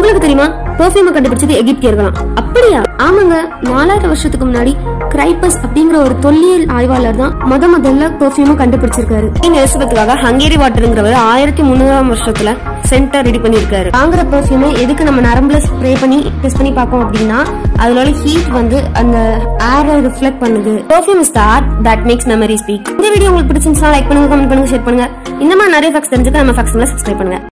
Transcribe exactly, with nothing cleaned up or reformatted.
உங்களுக்கு தெரியுமா பெர்ஃபியூம் கண்டுபிடிச்சது எகிப்தியர்களாம். அப்படியா? ஆமாங்க. நாலாயிரம் வருஷத்துக்கு முன்னாடி கிரைப்பஸ் அப்படிங்கிற ஒரு தொல்லியல் ஆய்வாளர் தான் முத முதல்ல பெர்ஃபியூம் கண்டுபிடிச்சிருக்காரு. எலிசபெத்துக்காக ஹங்கேரி வாட்டருங்கிறவர் ஆயிரத்தி முன்னூறாம் வருஷத்துல சென்டர் ரெடி பண்ணிருக்காரு. வாங்குற பெர்ஃபியூமை எதுக்கு நம்ம நரம்புல ஸ்ப்ரே பண்ணி டெஸ்ட் பண்ணி பார்ப்போம் அப்படின்னா அதோட ஹீட் வந்து அந்த ஏரை ரிஃப்ளெக்ட் பண்ணுது. Perfume is the art that makes memory speak. இந்த வீடியோ உங்களுக்கு பிடிச்சிருந்தா லைக் பண்ணுங்க, கமெண்ட் பண்ணுங்க, ஷேர் பண்ணுங்க. இந்த மாதிரி நிறைய ஃபேக்ட்ஸ் தெரிஞ்சுக்க நம்ம ஃபேக்ட்ஸ்ல சப்ஸ்கிரைப் பண்ணுங்க.